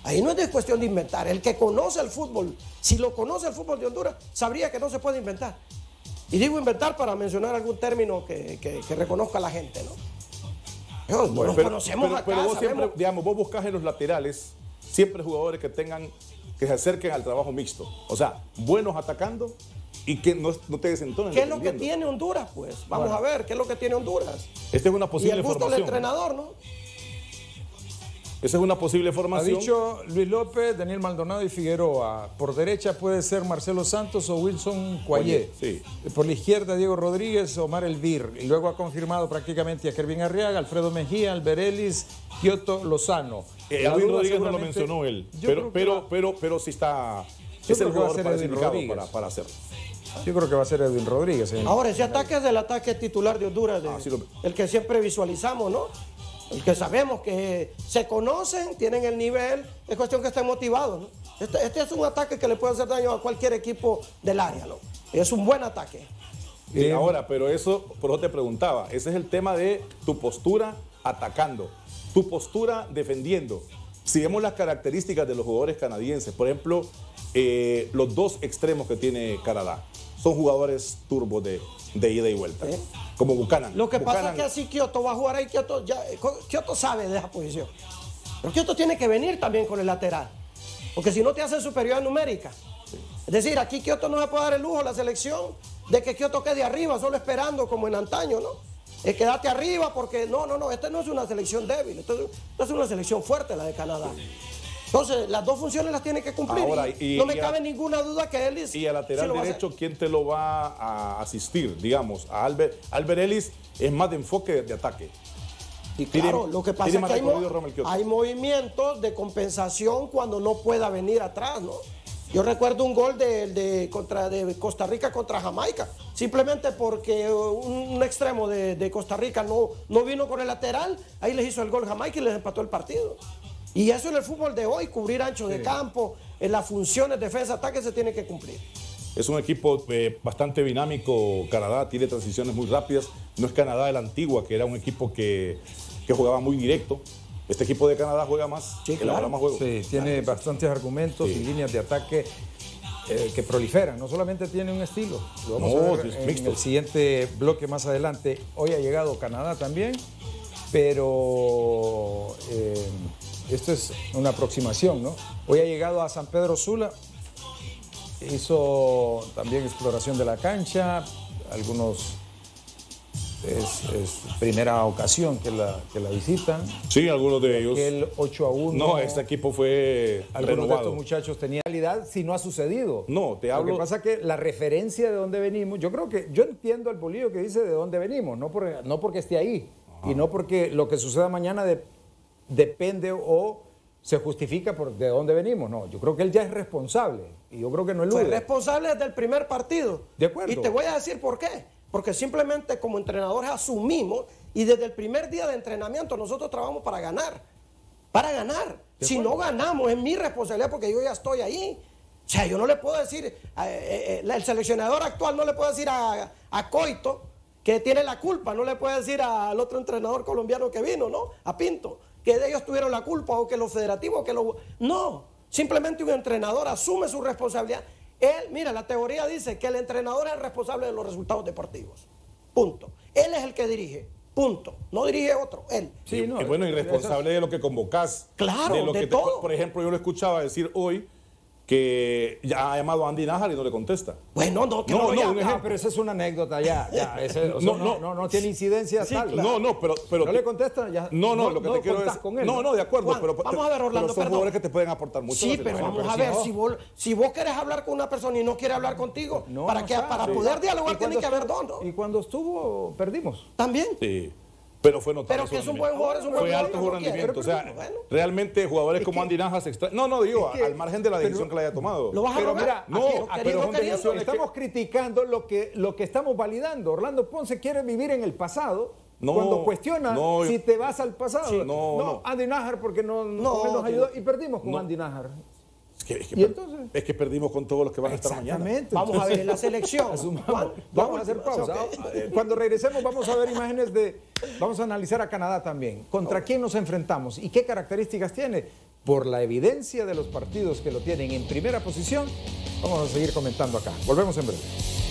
Ahí no es de cuestión de inventar. El que conoce el fútbol, si lo conoce el fútbol de Honduras, sabría que no se puede inventar. Y digo inventar para mencionar algún término que reconozca la gente, ¿no? Bueno, nos conocemos acá, pero vos sabemos. siempre, digamos, vos buscás en los laterales siempre jugadores que se acerquen al trabajo mixto. O sea, buenos atacando y que no te desentonen. ¿Qué es lo que tiene Honduras, pues? Vamos a ver, ¿qué es lo que tiene Honduras? Esta es una Y posible el gusto formación. del entrenador, ¿no? Esa es una posible Ha formación. dicho Luis López, Daniel Maldonado y Figueroa. Por derecha puede ser Marcelo Santos o Wilson Cuayé. Sí. Por la izquierda, Diego Rodríguez, Omar Elvir. Y luego ha confirmado prácticamente a Kervin Arriaga, Alfredo Mejía, Alberelis, Kioto Lozano. La Edwin duda Rodríguez no lo seguramente- mencionó él, Yo creo que pero sí está. Yo Es el creo que va a jugador ser para Edwin indicado Rodríguez. para hacerlo. Yo creo que va a ser Edwin Rodríguez. Ahora, ese ataque es del ataque titular de Honduras, sí lo- el que siempre visualizamos, ¿no? El que sabemos que se conocen, tienen el nivel, es cuestión que estén motivados, ¿no? Este es un ataque que le puede hacer daño a cualquier equipo del área, ¿no? Es un buen ataque. Sí, ahora, pero eso, por eso te preguntaba, ese es el tema de tu postura atacando, tu postura defendiendo. Si vemos las características de los jugadores canadienses, por ejemplo, los dos extremos que tiene Canadá son jugadores turbos de ida y vuelta, Sí. como Buchanan. Lo que pasa Buchanan- es que así Kioto va a jugar ahí, Kioto sabe de esa posición. Pero Kioto tiene que venir también con el lateral, porque si no te hace superioridad numérica. Es decir, aquí Kioto no se puede dar el lujo a la selección de que Kioto quede arriba, solo esperando como en antaño, ¿no? Quédate arriba porque no, esta no es una selección débil, esta es una selección fuerte la de Canadá. Entonces, las dos funciones las tiene que cumplir. Ahora, no me cabe ninguna duda que él Y a lateral sí lo va a derecho, hacer. ¿quién te lo va a asistir? Digamos, a Albert Ellis es más de enfoque de ataque. Y claro, lo que pasa es que Kioto. hay movimientos de compensación cuando no pueda venir atrás, ¿no? Yo recuerdo un gol de Costa Rica contra Jamaica, simplemente porque un extremo de Costa Rica no vino con el lateral, ahí les hizo el gol Jamaica y les empató el partido. Y eso en el fútbol de hoy, cubrir ancho de campo, en las funciones defensa-ataque se tiene que cumplir. Es un equipo bastante dinámico. Canadá tiene transiciones muy rápidas. No es Canadá de la antigua, que era un equipo que jugaba muy directo. Este equipo de Canadá juega más, Sí, claro. elabora más juego. Sí, tiene bastantes argumentos Sí. y líneas de ataque que proliferan. No solamente tiene un estilo, lo vamos No, a ver es en mixto. el siguiente bloque más adelante. Hoy ha llegado Canadá también, pero esto es una aproximación, ¿no? Hoy ha llegado a San Pedro Sula, hizo también exploración de la cancha, algunos... Es primera ocasión que la visitan. Sí, algunos de ellos. El 8-1. No, este equipo fue Algunos de renovado. estos muchachos tenían realidad si no ha sucedido. No, te hablo. Lo que pasa es que la referencia de dónde venimos, yo entiendo al Bolillo que dice de dónde venimos, no porque esté ahí y no porque lo que suceda mañana depende o se justifica por de dónde venimos. No, yo creo que él ya es responsable y yo creo que no Fue elude. responsable desde el primer partido. De acuerdo. Y te voy a decir por qué. Porque simplemente como entrenadores asumimos y desde el primer día de entrenamiento nosotros trabajamos para ganar. Para ganar. Si no ganamos es mi responsabilidad porque yo ya estoy ahí. O sea, yo no le puedo decir, el seleccionador actual no le puede decir a Coito que tiene la culpa, no le puede decir al otro entrenador colombiano que vino, ¿no? A Pinto, que de ellos tuvieron la culpa o que los federativos, No, simplemente un entrenador asume su responsabilidad. Él, mira, la teoría dice que el entrenador es el responsable de los resultados deportivos. Punto. Él es el que dirige. Punto. No dirige otro, él. Sí, no, Y bueno, y responsable de lo que convocás. Claro, lo de que todo. Por ejemplo, yo lo escuchaba decir hoy que ya ha llamado a Andy Nájar y no le contesta. Bueno, que no lo llame. un ejemplo. pero esa es una anécdota ya. No tiene incidencia Sí, tal. claro. No le contesta ya. Lo que te quiero contás decir. con él, No, de acuerdo. Juan, pero, vamos a ver, Orlando, pero son perdón. jugadores que te pueden aportar mucho. Sí, a la pero selección. vamos a ver, si vos querés hablar con una persona y no quiere hablar contigo, para poder dialogar tiene que haber dos, ¿no? Y cuando estuvo, perdimos. También. Sí. Pero fue notable. Pero que su es un buen rendimiento. jugador, es un buen Fue jugador, alto no su lo quiere, rendimiento. O pero sea, bueno. realmente jugadores como Andy Nájar se extraen. No, digo, es que- al margen de la decisión pero- que le haya tomado. Lo vas a Pero rogar. mira, pero son queriendo. decisiones que- Estamos criticando lo que estamos validando. Orlando Ponce quiere vivir en el pasado. No, cuando cuestiona no, si te vas al pasado. Sí, no. Andy Nájar porque no No, nos ayudó que y perdimos con no. Andy Nájar. Es ¿Y entonces? es que perdimos con todos los que van a estar mañana. Exactamente. Vamos a ver en la selección. Asumamos. Vamos a hacer pausa. Cuando regresemos vamos a ver imágenes vamos a analizar a Canadá también. ¿Contra quién nos enfrentamos y qué características tiene? por la evidencia de los partidos que lo tienen en primera posición, vamos a seguir comentando acá. Volvemos en breve.